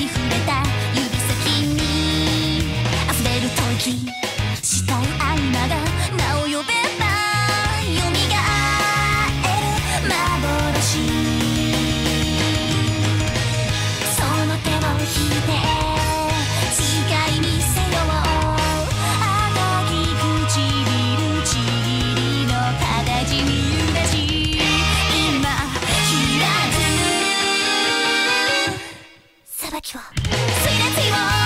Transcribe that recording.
触れた指先に溢れる吐息したい愛まだ名を呼べば蘇る幻その手を引いて誓い見せよう赤き唇ちぎりの形に揺らし今開く裁きを水烈よ